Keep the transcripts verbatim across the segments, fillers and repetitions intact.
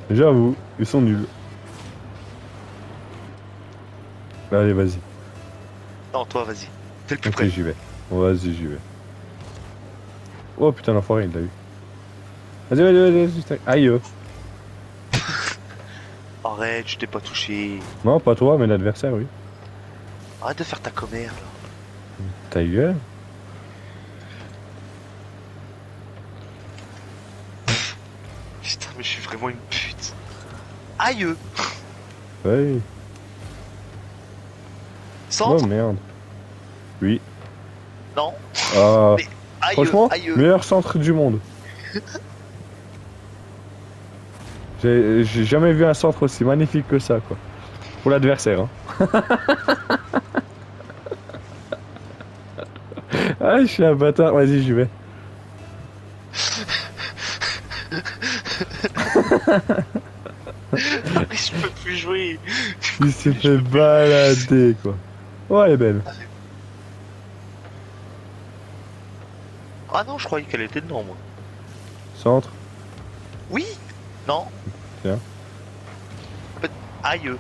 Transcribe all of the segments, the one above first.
J'avoue, ils sont nuls. Allez, vas-y. Non, toi, vas-y. T'es le plus Ok, près. j'y vais. Vas-y, j'y vais. Oh putain, l'enfoiré, il l'a eu. Vas-y, vas-y, vas-y, vas-y. Aïe. euh. Arrête, je t'ai pas touché. Non, pas toi, mais l'adversaire, oui. Arrête de faire ta commère, là. Ta gueule. Putain, mais je suis vraiment une pute. Aïe. Ouais. Centre. Oh merde. Oui. Non. Ah, Mais aïe, franchement, aïe. meilleur centre du monde. J'ai j'ai jamais vu un centre aussi magnifique que ça, quoi. Pour l'adversaire, hein. Ah, je suis un bâtard. Vas-y, j'y vais. Je peux plus jouer. Il s'est fait balader, quoi. Oh, elle est belle. Ah non, je croyais qu'elle était dedans, moi. Centre. Oui. Non. Tiens. Peut- Aïe.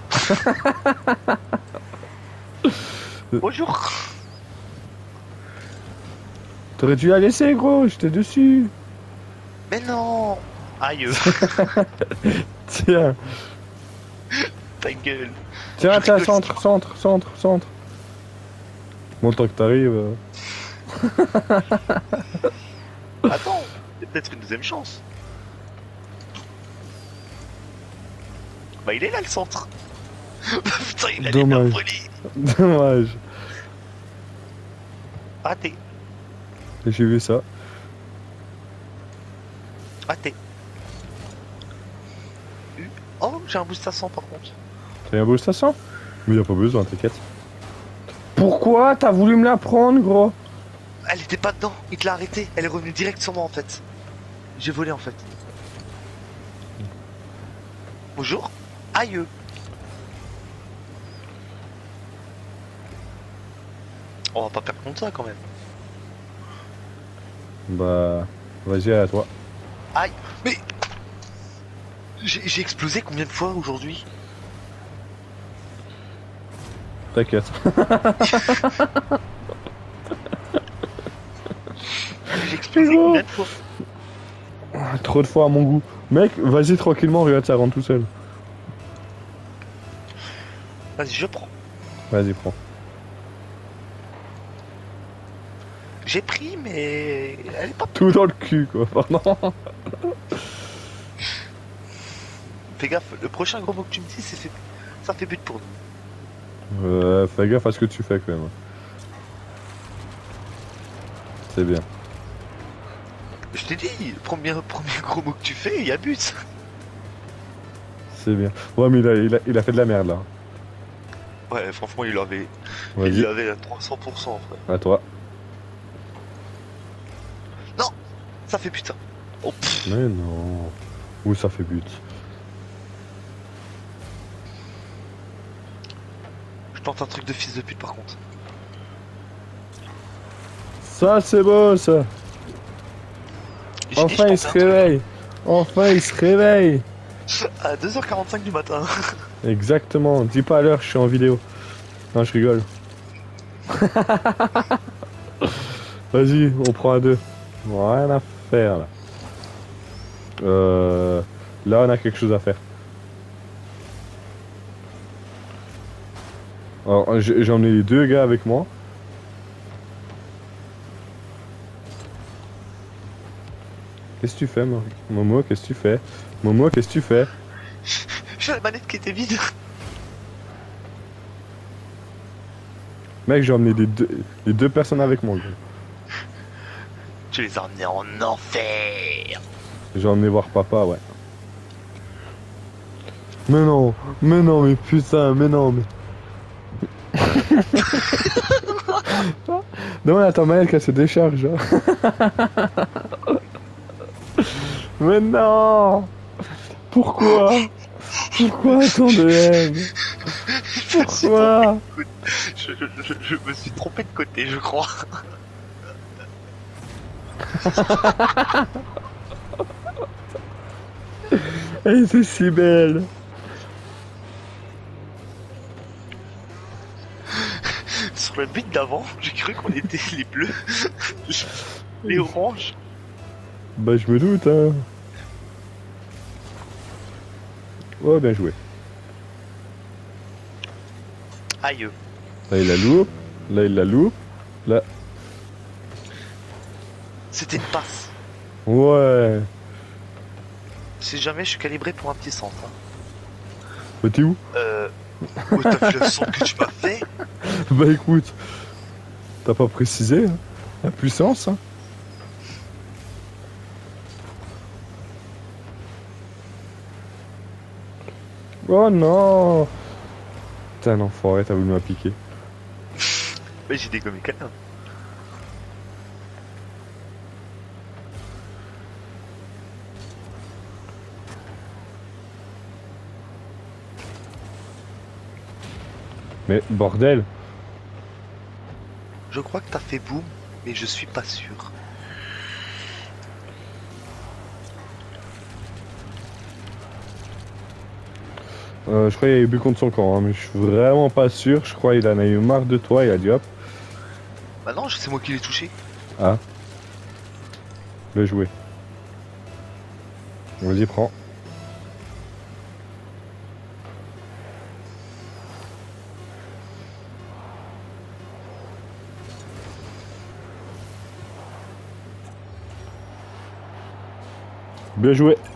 Bonjour. T'aurais dû la laisser, gros. J'étais dessus. Mais non. Aïe. Tiens. Ta gueule. Tiens, Je tiens, rigole, centre, centre, centre, centre. Bon, tant que t'arrives. euh. Attends. Il y a peut-être une deuxième chance. Bah, il est là, le centre. Putain, il a les Dommage. nerfs volés. Dommage. Raté. J'ai vu ça. Raté. Oh, j'ai un boost à cent par contre. T'as un beau station? Mais y a pas besoin, t'inquiète. Pourquoi t'as voulu me la prendre, gros? Elle était pas dedans, il te l'a arrêté. Elle est revenue direct sur moi en fait. J'ai volé en fait. Bonjour. Aïe. On va pas perdre contre ça quand même. Bah, vas-y, à toi. Aïe. Mais j'ai j'ai explosé combien de fois aujourd'hui? T'inquiète. J'ai explosé combien de fois? Trop de fois à mon goût. Mec, vas-y tranquillement, regarde, ça rentre tout seul. Vas-y, je prends. Vas-y, prends. J'ai pris, mais elle est pas. Tout dans le cul, quoi, pardon. Fais gaffe, le prochain gros mot que tu me dis, c'est fait. Ça fait but pour nous. Euh, fais gaffe à ce que tu fais, quand même. C'est bien. Je t'ai dit, le premier, premier gros mot que tu fais, il y a but. C'est bien. Ouais, mais il a, il a, il a fait de la merde, là. Ouais, franchement, il avait. Il Vas-y, l'avait à trois cents pour cent, frère. à toi. Non. Ça fait putain. Oh, pff. Mais non. Où ça fait but. Je tente un truc de fils de pute par contre. Ça, c'est beau, ça. J'ai- Enfin, je il tente se un truc réveille. Enfin, il se réveille. à deux heures quarante-cinq du matin. Exactement. Dis pas à l'heure, je suis en vidéo. Non, je rigole. Vas-y, on prend un deux. Rien à faire, là. Euh... Là, on a quelque chose à faire. Alors, j'ai j'ai emmené les deux gars avec moi. Qu'est-ce que tu fais, Mo- Momo? Qu'est-ce que tu fais? Momo, qu'est-ce que tu fais? J'ai la manette qui était vide. Mec, j'ai emmené les deux, les deux personnes avec moi. gros. Tu les as emmenés en enfer. J'ai emmené voir papa, ouais. Mais non, mais non, mais putain, mais non, mais... Demande à ta mère qu'elle se décharge. hein. Mais non! Pourquoi? Pourquoi tant de haine? Pourquoi? Je, je- je- je me suis trompé de côté, je crois. Elle était si belle. Sur le but d'avant, j'ai cru qu'on était les bleus, les oranges. Bah je me doute hein. Oh bien joué. Aïe. Là il la loupe. Là il la loupe. Là. C'était une passe. Ouais. Si jamais je suis calibré pour un petit centre. Hein. Bah t'es où? Euh... Oh, t'as vu le son que tu m'as fait? Bah écoute. T'as pas précisé hein. La puissance hein. Oh non. T'es un enfoiré, t'as voulu m'appliquer. Mais j'ai dégommé quelqu'un. Mais bordel. Je crois que t'as fait boum, mais je suis pas sûr. Euh, je crois qu'il a eu bu contre son camp, hein, mais je suis vraiment pas sûr. Je crois qu'il en a eu marre de toi, il a dit hop. Bah non, c'est moi qui l'ai touché. Ah. Bien joué. Vas-y, prends. Bien joué.